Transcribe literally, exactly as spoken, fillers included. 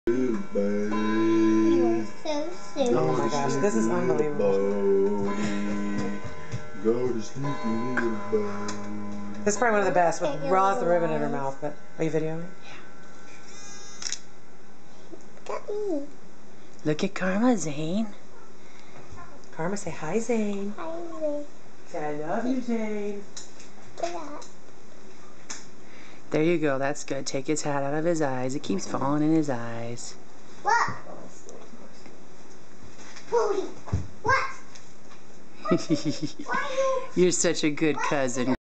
You're so sweet. Oh my gosh, this is unbelievable. Go to sleep, you little bird. This is probably one of the best, with raw with the ribbon in her mouth. But are you videoing? Look at me. Look at Karma, Zane. Karma, say hi, Zane. Hi, Zane. Say I love you, Zane. Look at that. There you go. That's good. Take his hat out of his eyes. It keeps falling in his eyes. What? What? What? You're such a good cousin.